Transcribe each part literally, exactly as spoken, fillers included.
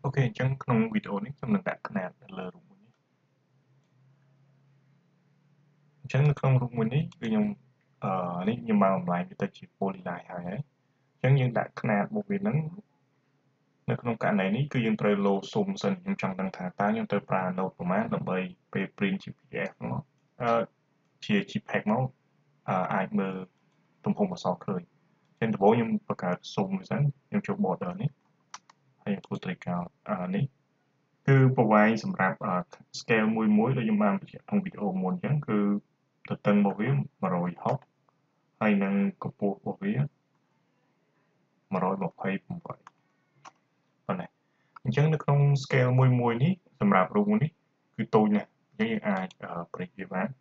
Ok, chẳngក្នុងវីដេអូនេះខ្ញុំនឹងដាក់ຂະຫນាតនៅលើរូបមួយនេះអញ្ចឹងនៅក្នុងរូបមួយនេះគឺខ្ញុំអឺនេះខ្ញុំបានបំលែងវាទៅជា polyline ហើយហើយអញ្ចឹងយើងដាក់ຂະຫນាតរបស់វានឹងនៅក្នុងករណីនេះគឺយើងត្រូវលោស៊ុំសិនខ្ញុំចង់ដឹងថាតើខ្ញុំត្រូវប្រើ Annotate ប្រមាណដើម្បីពេល print ជា pê đê ép មកអឺជា JPEG មកអឺអាចមើលទំហំអក្សរឃើញអញ្ចឹងដំបូងខ្ញុំបង្កើតស៊ុំវាសិនខ្ញុំចូល border នេះហើយខ្ញុំធ្វើ trigger អឺនេះគឺប្រវែងសម្រាប់ scale មួយមួយដូចខ្ញុំបានបញ្ជាក់ក្នុងវីដេអូមុនអញ្ចឹងគឺទទឹងរបស់វាone hundred sixtyហើយនឹងកម្ពស់របស់វាone hundred twenty-eightប៉ុណ្ណេះអញ្ចឹងនៅក្នុង scale មួយមួយនេះសម្រាប់រូបនេះគឺតូចណាស់អញ្ចឹងយើងអាចប្រិចវាបាន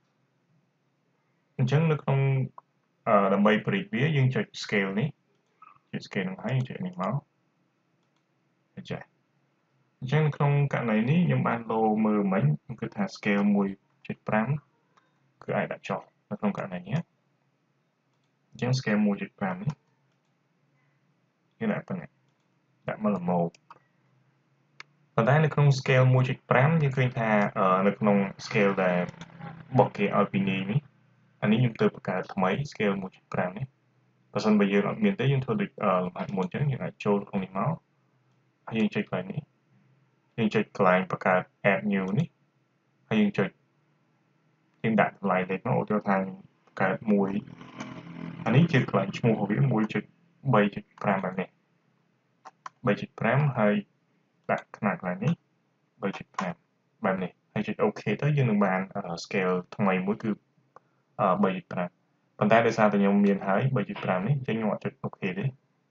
អញ្ចឹងនៅក្នុងដើម្បីប្រិចវាយើងចុច scale នេះជា scale នឹងហើយចុចនេះមកចា៎អញ្ចឹងក្នុងករណីនេះខ្ញុំបានលោមើលមិញខ្ញុំគិតថា scale one point five គឺអាចដាក់ចុះនៅក្នុងករណីនេះអញ្ចឹង scale one point five នេះយើងដាក់ប៉ុណ្ណេះដាក់មកល្មមប៉ុន្តែនៅក្នុង scale one point five យើងឃើញថានៅក្នុង scale ដែលបោះគេឲ្យពីនេះនេះអានេះខ្ញុំទើបបង្កើតថ្មី scale one point five នេះបើសិនបើយើងអត់មានទេយើងធ្វើដូចលំហាត់មុនអញ្ចឹងយើងអាចចូលក្នុងនេះមកហើយយើងចុចកន្លែងនេះយើងចុចកន្លែងបង្កើត add new នេះហើយយើងចុចយើងដាក់តម្លៃលេខមកឧទាហរណ៍ថាបង្កើតមួយអានេះជាកន្លែងឈ្មោះរបស់វាone point three point fiveបែបនេះthree point fiveហើយដាក់ຂະຫນាតកន្លែងនេះthree point fiveបែបនេះហើយចុច OK ទៅយើងនឹងបាន scale ថ្មីមួយគឺthree point fiveប៉ុន្តែដោយសារតែខ្ញុំមានហើយthree point fiveនេះអញ្ចឹងខ្ញុំអត់ចុច OK ទេ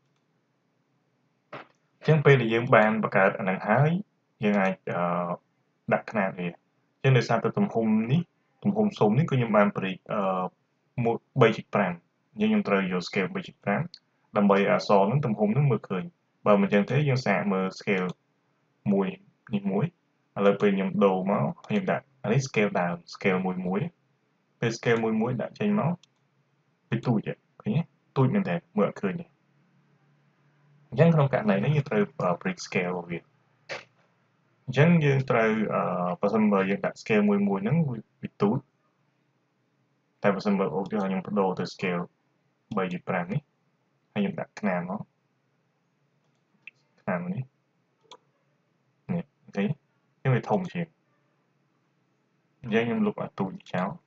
អញ្ចឹងពេលដែលយើងបានបង្កើតអានឹងហើយយើងអាចដាក់ຂະຫນាតវាអញ្ចឹងដោយសារតែទំហំនេះទំហំស៊ុំនេះគឺខ្ញុំបានប្រិចអឺthree point fiveអញ្ចឹងខ្ញុំត្រូវយក scale three point fiveដើម្បីអក្សរនឹងទំហំនឹងមើលឃើញបើមិនអញ្ចឹងទេយើងសាកមើល scale មួយនេះមួយឥឡូវពេលខ្ញុំដូរមកខ្ញុំដាក់អានេះ scale ដើម scale មួយមួយពេល scale មួយមួយដាក់ចេញមកវាទូចឃើញទេទូចមែនតើមើលអត់ឃើញទេអញ្ចឹងក្នុងករណីនេះយើងត្រូវ break scale របស់វាអញ្ចឹងយើងត្រូវបើសិនបើយើងដាក់ scale មួយមួយហ្នឹងវាទូចតែបើសិនបើឧទាហរណ៍ខ្ញុំបដូរទៅ scale three point fiveនេះហើយខ្ញុំដាក់ຂະຫນាតមកຂະຫນាតនេះនេះឃើញទេវាធំជាងអញ្ចឹងខ្ញុំលុបអាទូចចោល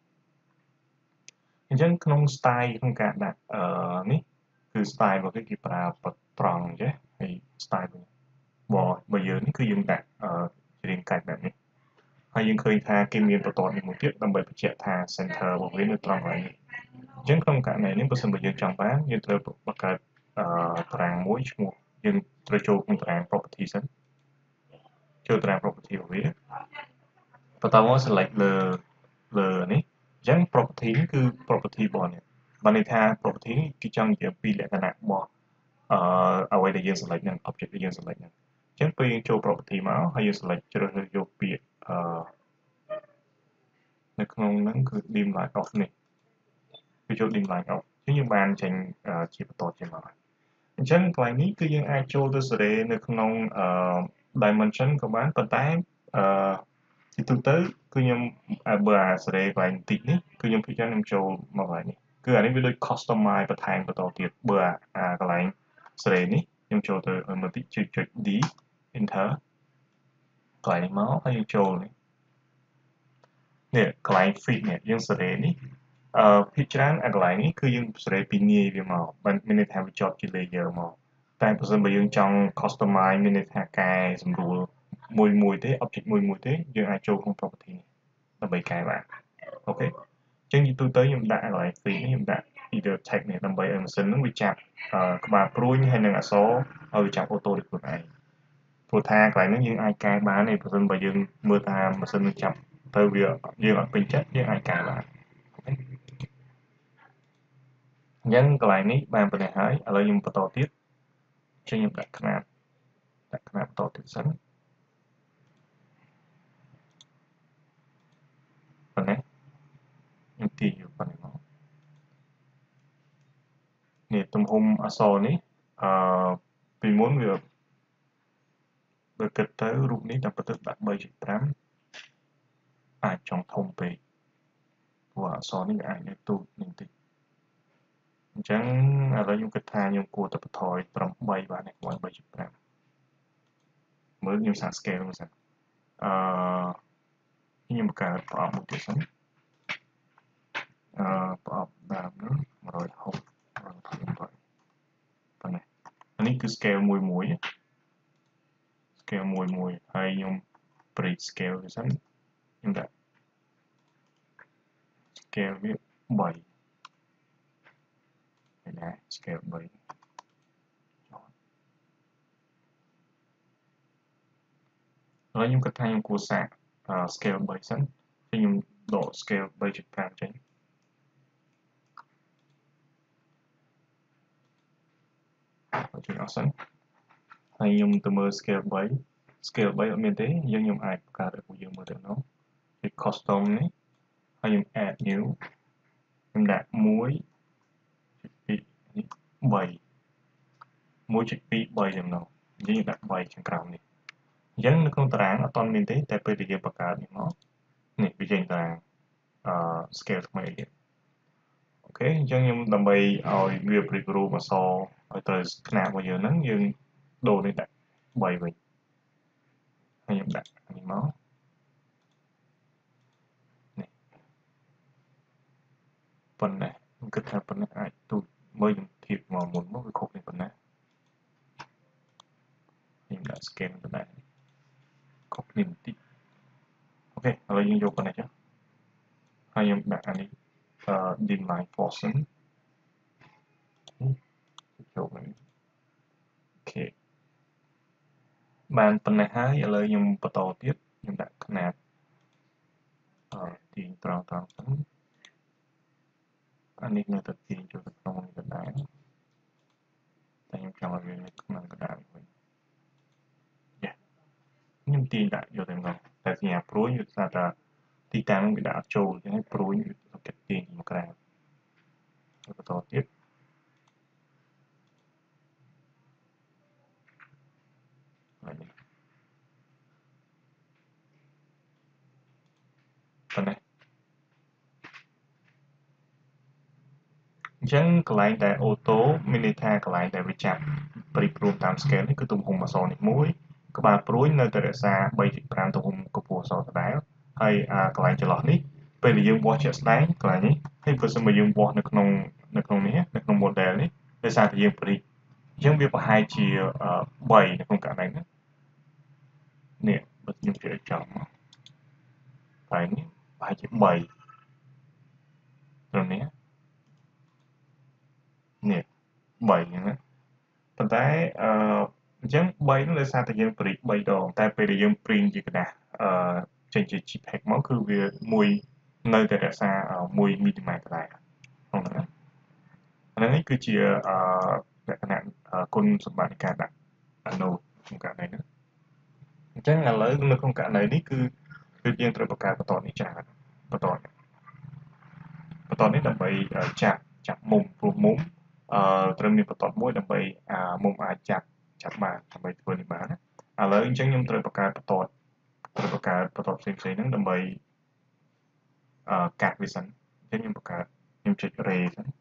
អញ្ចឹងក្នុង style ក្នុងការដាក់អឺនេះគឺ style របស់គេគេប្រើត្រង់ចេះហើយ style របស់បើយើងនេះគឺយើងដាក់អឺរាងកាច់បែបនេះហើយយើងឃើញថាគេមានបន្ទាត់មួយទៀតដើម្បីបញ្ជាក់ថា center របស់វានៅត្រង់កន្លែងនេះអញ្ចឹងក្នុងករណីនេះបើសិនបើយើងចង់បានយើងត្រូវបង្កើតអឺតារាងមួយឈ្មោះយើងត្រូវចូលក្នុងតារាង property សិនចូលតារាង property របស់វាបន្តមក select លើលើនេះអញ្ចឹង property នេះគឺ property របស់នេះបានន័យថា property នេះគេចង់និយាយពីលក្ខណៈរបស់អឺអ្វីដែលយើង select ហ្នឹង object ដែលយើង select ហ្នឹងអញ្ចឹងពេលយើងចូល property មកហើយយើង select ជ្រើសរើសយកពាក្យអឺនៅក្នុងហ្នឹងគឺ dim line off នេះគឺចូល dim line off អញ្ចឹងយើងបានចេញជាបន្តចេញមកហើយអញ្ចឹងកន្លែងនេះគឺយើងអាចចូលទៅសេរីនៅក្នុងអឺ dimension ក៏បានប៉ុន្តែអឺជាទូទៅគឺខ្ញុំបើអាសេរីកន្លែងតិចនេះគឺខ្ញុំភិកខ្ញុំចូលមកកន្លែងនេះគឺអានេះវាដូច customize បន្ថែមបន្តទៀតបើអាកន្លែងសេរីនេះខ្ញុំចូលទៅមើលតិចចុចចុច D enter កន្លែងនេះមកហើយយើងចូលនេះនេះកន្លែង fit នេះយើងសេរីនេះអឺភាគច្រើនអាកន្លែងនេះគឺយើងសេរីពីនាយវាមកមិនមានន័យថាវាជាប់ជា layer មកតែបើសិនបើយើងចង់ customize មានន័យថាកែសម្រួលមួយមួយទេ object មួយមួយទេយើងអាចចូលក្នុង property នេះដើម្បីកែបានអូខេអញ្ចឹងទូទៅខ្ញុំដាក់កន្លែង fit នេះខ្ញុំដាក់ either text នេះដើម្បីឲ្យម៉ាស៊ីននឹងវាចាប់ក្បាលព្រួយហើយនឹងអក្សរឲ្យវាចាប់ auto ដោយខ្លួនឯងព្រោះថាកន្លែងនេះយើងអាចកែបានទេបើសិនបើយើងមើលថាម៉ាស៊ីននឹងចាប់ទៅវាយើងអត់ពេញចិត្តយើងអាចកែបានអញ្ចឹងកន្លែងនេះបានប៉ុណ្ណេះហើយឥឡូវខ្ញុំបន្តទៀតអញ្ចឹងខ្ញុំដាក់ຂະຫນាតដាក់ຂະຫນាតបន្តទៀតសិនប៉ុណ្ណេះខ្ញុំទាញយកប៉ុណ្ណេះមកនេះទំហំអក្សរនេះអឺពីមុនវាបើគិតទៅរូបនេះតែប្រទិបដាក់ 3.5 អាចចង់ធំពេកព្រោះអក្សរនេះវាអាចនៅទូចនេះតិចអញ្ចឹងឥឡូវខ្ញុំគិតថាខ្ញុំគួរតែបន្ថយត្រឹម 3 បាទនេះ 3.5 មើលខ្ញុំសាក scale មើលសិនអឺខ្ញុំបង្កើតប្រអប់មួយទៀតសិនអឺប្រអប់ដើមនោះ160ប៉ុណ្ណេះអានេះគឺ scale មួយមួយ scale មួយមួយហើយខ្ញុំ break scale វាសិនខ្ញុំដាក់ scale វា 3 ហើយណា scale 3ឥឡូវខ្ញុំគិតថាខ្ញុំគួរសាក scale 3សិនហើយខ្ញុំដក scale 3.5 ចេញអត់ជួយអស់សិនហើយខ្ញុំទៅមើល scale 3 scale 3អត់មានទេយើងខ្ញុំអាចបង្កើតឲ្យពួកយើងមើលទៅនោះគឺ custom នេះហើយខ្ញុំ add new ខ្ញុំដាក់ 1.2 នេះ 3 1.2 3ចំណុចយើងដាក់ 3 ខាងក្រោមនេះអញ្ចឹងនៅក្នុងតារាងអត់ទាន់មានទេតែពេលដែលយើងបង្កើតនេះមកនេះវាចេញតារាងអឺ scale ថ្មីទៀតអូខេអញ្ចឹងខ្ញុំដើម្បីឲ្យវាព្រីករូបអក្សរឲ្យត្រូវຂະຫນាតរបស់យើងហ្នឹងយើងដូរនេះដាក់ 3 វិញហើយខ្ញុំដាក់នេះមកនេះប៉ុណ្ណេះខ្ញុំគិតថាប៉ុណ្ណេះអាចទូចមើលខ្ញុំធៀបមកមុនមកវាខុសនេះប៉ុណ្ណាខ្ញុំដាក់ scan ទៅដែរខុសគ្នាបន្តិចអូខេឥឡូវយើងយកប៉ុណ្ណេះចុះហើយខ្ញុំដាក់អានេះអឺ dim line portion ចូលវិញអូខេបានប៉ុណ្ណេះហើយឥឡូវខ្ញុំបន្តទៀតខ្ញុំដាក់ຂະຫນាតអឺទាញត្រង់ត្រង់សិនអានេះនៅតែទាញចូលទៅក្នុងនេះក៏ដែរតែខ្ញុំចង់ឲ្យវានៅក្នុងកណ្ដាលវិញយ៉ាខ្ញុំទាញដាក់យកទៅមកតែសញ្ញាព្រួយវាស្អាតថាទីតាំងវាដាក់អត់ចូលអញ្ចឹងព្រួយវាគេទាញមកក្រៅបន្តទៀតហើយនេះប៉ុណ្ណេះអញ្ចឹងកន្លែងដែល auto មានន័យថាកន្លែងដែលវាចាប់ប្រិព្រមតាម scale នេះគឺទំហំអក្សរនេះមួយក្បាលព្រួយនៅតែរក្សា 3.5 ទំហំកម្ពស់អក្សរដដែលហើយកន្លែងចន្លោះនេះពេលដែលយើងវាស់ជាក់ស្ដែងកន្លែងនេះហើយបើសិនមកយើងវាស់នៅក្នុងនៅក្នុងនេះនៅក្នុង model នេះដោយសារតែយើងព្រិចអញ្ចឹងវាប្រហែលជា3នៅក្នុងករណីនេះនេះបើខ្ញុំជឿចំមកហើយនេះប្រហែលជា3ត្រឹមនេះនេះ3អញ្ចឹងណាប៉ុន្តែអឺអញ្ចឹង3នោះដោយសារតែយើងព្រីក3ដងតែពេលដែលយើងព្រីងជាกระดาษអឺចេញជា JPEG មកគឺវាមួយនៅតែរក្សា1មីលីម៉ែត្រដែរក្នុងហ្នឹងអានេះគឺជាអឺលក្ខណៈគុណសម្បត្តិនៃការដាក់ Annotate ក្នុងករណីនេះអញ្ចឹងឥឡូវនៅក្នុងករណីនេះគឺគឺយើងត្រូវបង្កើតបន្តនេះច្រើនបន្តនេះបន្តនេះដើម្បីចាប់ចាប់មុំព្រោះមុំអឺត្រូវមានបន្ទាត់មួយដើម្បីអាមុំអាចចាប់ចាប់បានដើម្បីធ្វើនេះបានណាឥឡូវអញ្ចឹងខ្ញុំត្រូវបង្កើតបន្ទាត់ត្រូវបង្កើតបន្ទាត់ផ្សេងផ្សេងហ្នឹងដើម្បីអឺកាត់វាសិនអញ្ចឹងខ្ញុំបង្កើតខ្ញុំចុច ray សិន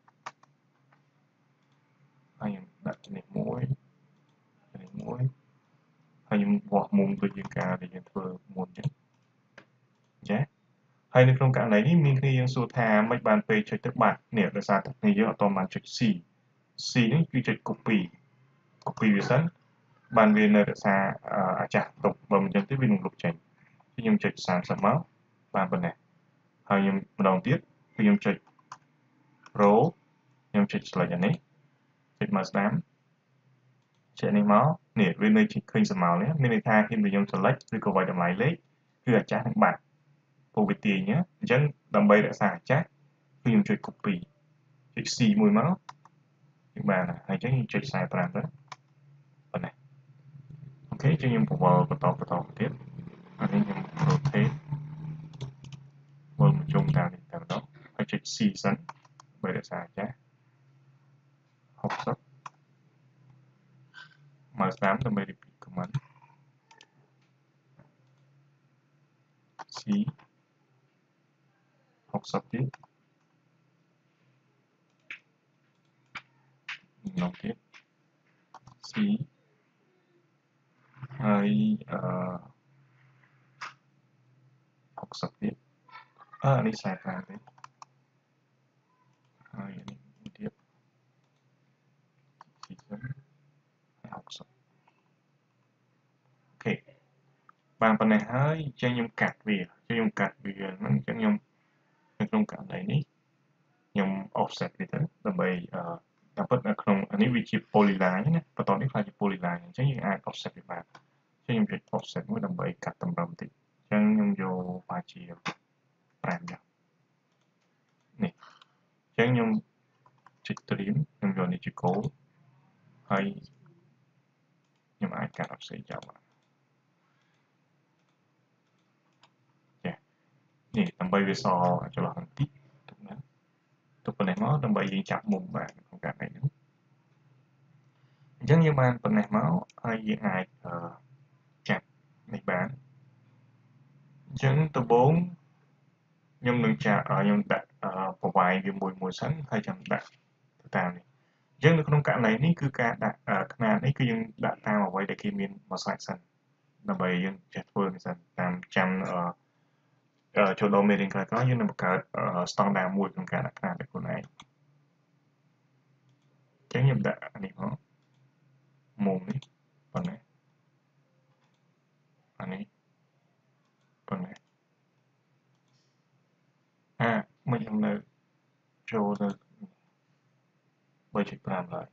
ហើយខ្ញុំដាក់នេះមួយនេះមួយហើយខ្ញុំវាស់មុំដូចជាការដែលយើងធ្វើមុនអញ្ចឹងចាហើយនៅក្នុងករណីនេះមានគ្នាយើងសួរថាមិនបានពេលចុចទៅបាត់នេះដោយសារតែគ្នាយើងអត់ទាន់បានចុច C C នេះគឺចុច copy copy វាសិនបានវានៅរក្សាអាចាស់ទុកបើមិនអញ្ចឹងទេវានឹងលុបចេញខ្ញុំចុចសាមសិបមកបានប៉ុណ្ណេះហើយខ្ញុំម្ដងទៀតគឺខ្ញុំចុច row ខ្ញុំចុច select អានេះចុចមកស្ដាំចុចនេះមកនេះវានៅឃើញស្រមោលនេះមានន័យថាkhi màខ្ញុំ select ឬក៏វាយតម្លៃលេខគឺអាចាស់នឹងបាត់ពោលវាទាញអញ្ចឹងដើម្បីរក្សាអាចាស់គឺខ្ញុំចុច copy ចុច C មួយមកយើងបានហើយអញ្ចឹងខ្ញុំចុចខ្សែប្រាំទៅប៉ុណ្ណេះអូខេចឹងខ្ញុំពវល់បន្តបន្តទៀតអានេះខ្ញុំ rotate មើលមកជុំតាមនេះតែម្ដងហើយចុច C សិនដើម្បីរក្សាអាចាស់ហុកសិបមកស្ដាំដើម្បី repeat command C học sập tiếp nó tiếp C hai uh, học sập tiếp à đi sai khai đấy hai này tiếp chỉ dẫn học sập ok bàn phần này hơi cho nhung cắt về cho nhung cắt về nó cho nhung trong cả này ní nhung offset វាទៅដើម្បីអឺតាមពិតនៅក្នុងអានេះវាជា polyline ណាបន្តនេះខ្លាចជា polyline អញ្ចឹងយើងអាច offset វាបានអញ្ចឹងខ្ញុំចុច offset មួយដើម្បីកាត់តម្រឹមតិចអញ្ចឹងខ្ញុំយកបាជាប្រាំយ៉ាងនេះអញ្ចឹងខ្ញុំចុច trim ខ្ញុំយកនេះជា goal ហើយខ្ញុំអាចកាត់ offset ចោលបានចានេះដើម្បីវាសចន្លោះបន្តិចទុកណាទុកប៉ុណ្ណេះមកដើម្បីយើងចាប់មុំបានក្នុងការនេះហ្នឹងអញ្ចឹងយើងបានប៉ុណ្ណេះមកហើយយើងអាចអឺចាប់នេះបានអញ្ចឹងដំបូងខ្ញុំនឹងចាក់ខ្ញុំដាក់ប្រវាយវាមួយមួយសិនហើយចាំដាក់ទៅតាមនេះអញ្ចឹងនៅក្នុងករណីនេះគឺការដាក់ຂະຫນາດនេះគឺយើងដាក់តាមអ្វីដែលគេមានមកសាច់សិនដើម្បីយើងចេះធ្វើនេះសិនតាមចាំអឺចូលដល់មេរៀនក្រោយៗយើងនឹងបង្កើតស្តង់ដារមួយក្នុងការដាក់ຂະຫນາດឲ្យខ្លួនឯងអញ្ចឹងខ្ញុំដាក់នេះមកមុំនេះប៉ុណ្ណេះអានេះប៉ុណ្ណេះអាមិនខ្ញុំនៅចូលទៅ 3.5 ឡើយ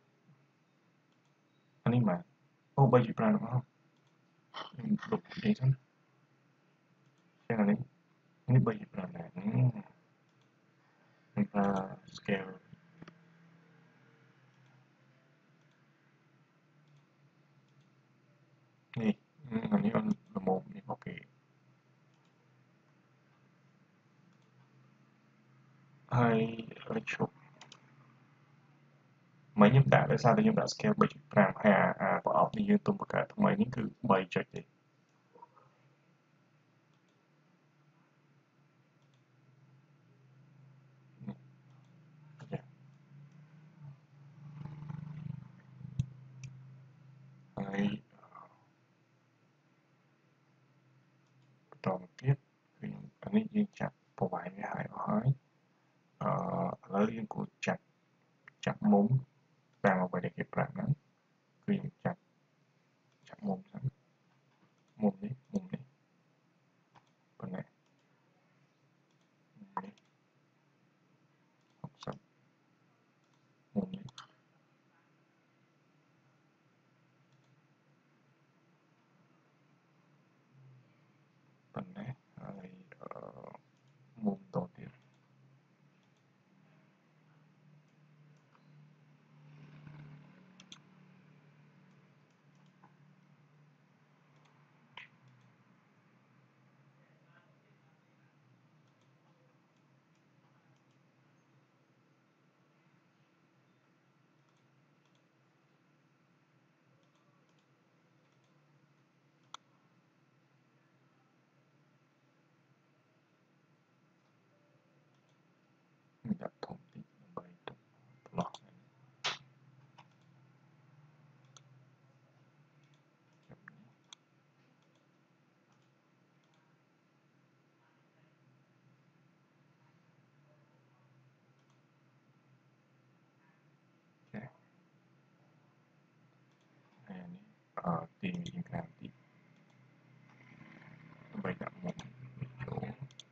អានេះមកអូ 3.5 ដល់មកលុបនេះសិនចឹងអានេះនេះ 3.5 ដែរខ្ញុំប្រើ scale នេះអានេះអត់ល្មមនេះអូខេហើយឈប់មិនខ្ញុំដាក់ដោយសារតែខ្ញុំដាក់ scale 3.5 ហើយអាប្រអប់នេះយើងទុំបង្កើតថ្មីនេះគឺ3ចុចទេហើយបន្តទៀតគឺអានេះយើងចាប់ប្រវាយវាហើយអស់ហើយអឺឥឡូវយើងគួរចាប់ចាប់មុំតាមអ្វីដែលគេប្រាប់ហ្នឹងគឺយើងចាប់ចាប់មុំសិនមុំនេះមុំនេះប៉ុណ្ណេះមុំនេះហកសិបមុំនេះប៉ុណ្ណេះហើយអឺមុំតទៀតដាក់ធំតិចដើម្បីទុកផ្លោះចាហើយនេះអឺទីយើងខាងទីដើម្បីដាក់មុំចូល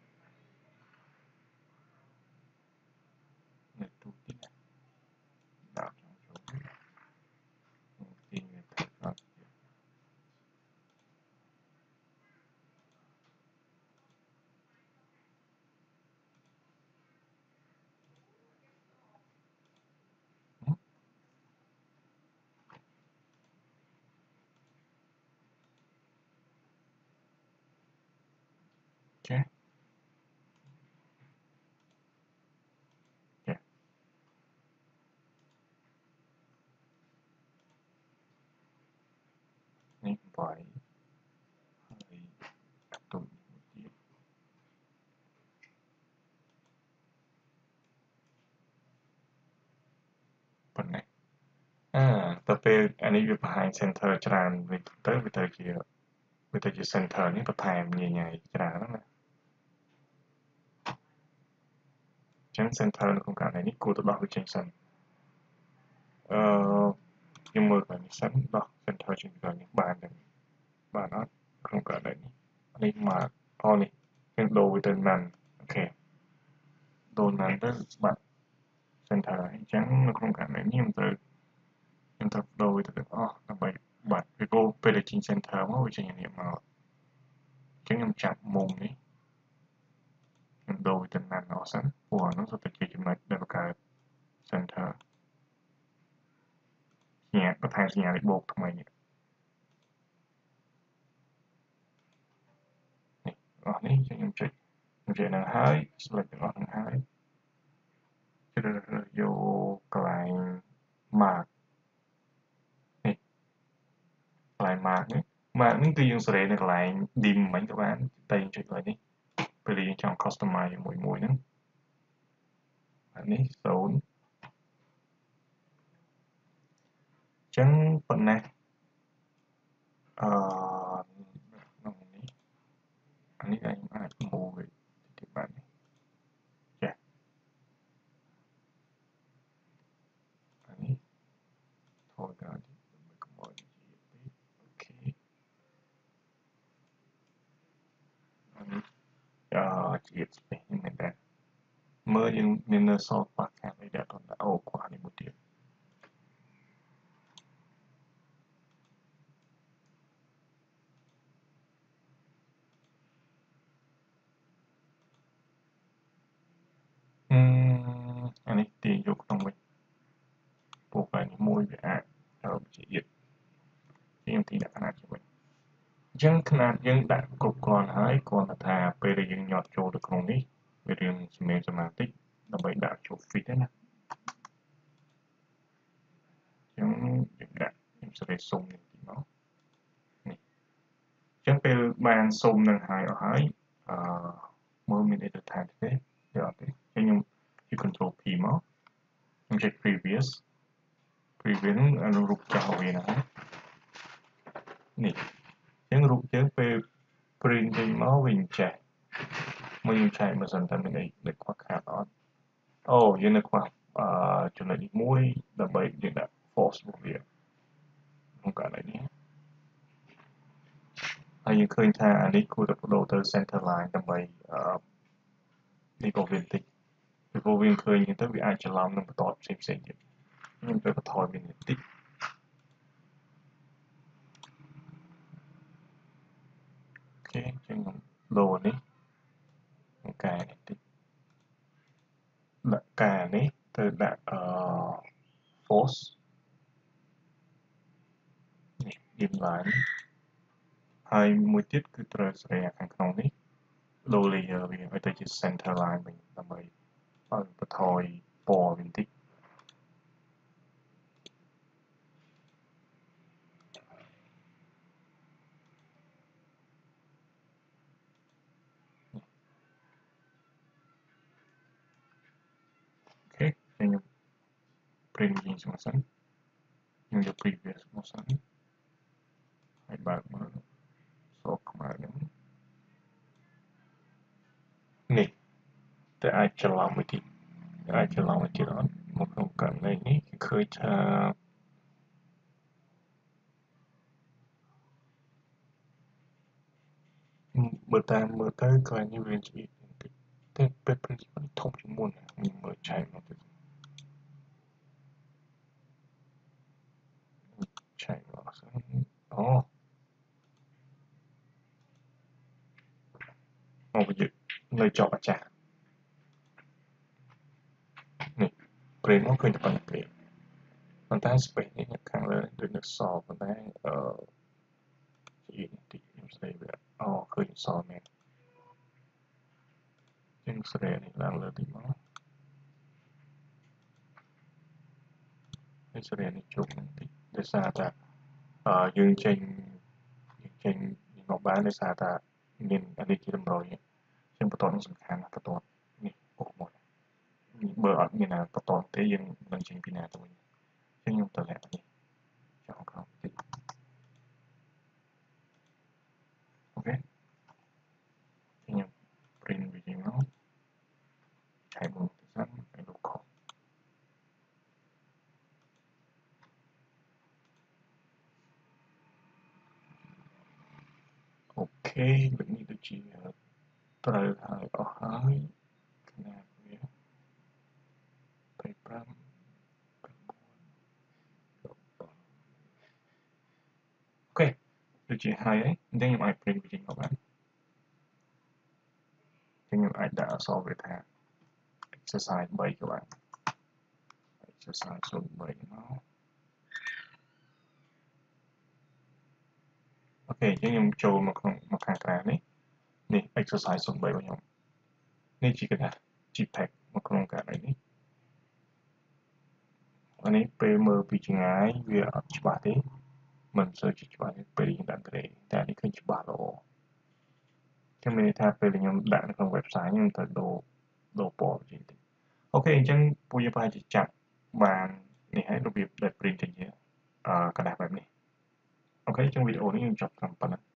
នៅទូទីដាក់ចូលទីវាទៅអត់ចាចានេះវាយហើយដាក់ទុំទៀតទៅពេលអានេះវាបង្ហាញ center ច្រើនវិញទៅវាទៅជាវាទៅជា center នេះបន្ថែមញញ៉ៃច្រើនណាស់ណាអញ្ចឹង center នៅក្នុងករណីនេះគួរទៅដោះវាចេញសិនអឺខ្ញុំមើលកន្លែងនេះសិនដោះ center ចេញពីកន្លែងនេះបានទេបានអត់ក្នុងករណីនេះនេះមកអូនេះខ្ញុំដូរវាទៅ none អូខេដូរ none ទៅបាត់ center អញ្ចឹងនៅក្នុងករណីនេះខ្ញុំត្រូវខ្ញុំត្រូវដូរវាទៅទាំងអស់ដើម្បីបាត់ពីព្រោះពេលដែលចេញ center មកវាចេញអានេះមកអញ្ចឹងខ្ញុំចាប់មុំនេះខ្ញុំដូរវាទៅ none អស់សិនព្រោះអានោះសុទ្ធតែជាចំណុចដែលបង្កើត center សញ្ញាបន្ថែមសញ្ញាលេខបូកថ្មីនេះអស់នេះខ្ញុំចុចខ្ញុំចុចនឹងហើយ select ទាំងអស់នឹងហើយជ្រើសរើសយកកន្លែង mark នេះកន្លែង mark នេះ mark នេះគឺយើងសេរីនៅកន្លែង dim មិញក៏បានតែយើងចុចកន្លែងនេះពេលយើងចង់ customize មួយមួយហ្នឹងអានេះศูนย์អញ្ចឹងប៉ុណ្ណេះអឺក្នុងនេះអានេះខ្ញុំអាច move វាទីបាននេះចាអានេះថយដល់ដើម្បីកុំឲ្យជាពេកអូខេអានេះអឺជាស្ពេសនេះមែនតើមើលយើងមាននៅសល់ខ្វះខាតអីដែលអត់អូខ្វះនេះមួយទៀតអឺអានេះទាញយកក្នុងវិញពួកកន្លែងនេះមួយវាអាចទៅជាទៀតខ្ញុំទីដាក់ຂະຫນាតជាវិញអញ្ចឹងຂະຫນាតយើងដាក់គ្រប់គ្រាន់ហើយគ្រាន់តែថាពេលដែលយើងញាត់ចូលទៅក្នុងនេះវារៀងសម្លេងសមាតិកដើម្បីដាក់ចូល fit ណាអញ្ចឹងយើងដាក់ខ្ញុំសេរីសុំនេះទីមកនេះអញ្ចឹងពេលបានសុំនឹងហើយអស់ហើយអឺមើលមានអីទៅថែមទេទេអត់ទេអញ្ចឹងខ្ញុំជិះ control P មកខ្ញុំចុច previous previous ហ្នឹងអនុរូបចាស់វាណានេះអញ្ចឹងរូបយើងពេល print ចេញមកវិញចេះមកយើងឆែកមើលសិនតើមានអីដែលខ្វះខាតអត់អូយើងនៅខ្វះអឺចំណុចនេះមួយដើម្បីយើងដាក់ force របស់វាក្នុងករណីនេះហើយយើងឃើញថាអានេះគួរតែបដូរទៅ center line ដើម្បីអឺនេះក៏វាបន្តិចពីព្រោះវាឃើញទៅវាអាចច្រឡំនឹងបន្តផ្សេងផ្សេងទៀតខ្ញុំទៅបន្ថយវាបន្តិចអូខេអញ្ចឹងខ្ញុំដូរនេះក្នុងកែនេះតិចដាក់កែនេះទៅដាក់អឺ force នេះ dim line ហើយមួយទៀតគឺត្រូវសេរីខាងក្នុងនេះដូរ layer វាឲ្យទៅជា center line វិញដើម្បីឲ្យបន្ថយពណ៌វាបន្តិចអូខេខ្ញុំ print វិញមកសិនខ្ញុំយក previous មកសិនហើយបើកមើលសោកខ្មៅហ្នឹងនេះតែអាចច្រឡំមួយទីអាចច្រឡំមួយទៀតអត់មកក្នុងករណីនេះគឺឃើញថាមើលតាមមើលទៅកន្លែងនេះវាជាបន្តិចតែពេល print នេះធំជាងមុនខ្ញុំមើលឆែកមកទៀតឆែកមកសិនអូមកវានៅជាប់អាចារ្យនេះ print មកឃើញតែប៉ុណ្្នឹងទេប៉ុន្តែ space នេះខាងលើដូចនៅសល់ប៉ុន្តែអឺជាបន្តិចខ្ញុំស្ដីវាអូឃើញសល់មែនជាងស្រីនេះឡើងលើតិចមកនេះស្រីនេះជុំបន្តិចដោយសារតែអឺយើងចេញយើងចេញមកបានដោយសារតែមានអានេះជាតម្រុយជាងបន្ទាត់នឹងសំខាន់ណាស់បន្ទាត់នេះអូមកបើអត់មានណាបន្ទាត់ទេយើងនឹងចេញពីណាទៅវិញអញ្ចឹងខ្ញុំទៅលាក់នេះ trong không thì ok thì nhập print vị trí máu chạy một cái cái lục khổ ok mình đi được chỉ từ hai ở hai cái này bảy trăm ok được chỉ hai ấy nhưng mà ai print vị trí các bạn nhưng mà ai đã so với thẻ exercise bảy các bạn exercise số bảy nó ok chứ nhưngចូលមកក្នុងមកខាងក្រៅនេះនេះ exercise số bảyរបស់ខ្ញុំនេះជាកណ្ដាស់ jpeg មកក្នុងកណ្ដាស់នេះអានេះពេលមើលពីចម្ងាយវាអត់ច្បាស់ទេមិនសូវជាច្បាស់ទេពេលខ្ញុំដាក់ gray តែនេះឃើញច្បាស់ល្អខ្ញុំមានន័យថាពេលខ្ញុំដាក់នៅក្នុង website ខ្ញុំត្រូវដូរដូរពណ៌ជាតិចអូខេអញ្ចឹងពួកយើងប្រហែលជាចាប់បាននេះហើយរបៀបដែល print ចេញជាកណ្ដាស់បែបនេះអូខេអញ្ចឹងវីដេអូនេះខ្ញុំចប់ត្រឹមប៉ុណ្ណឹង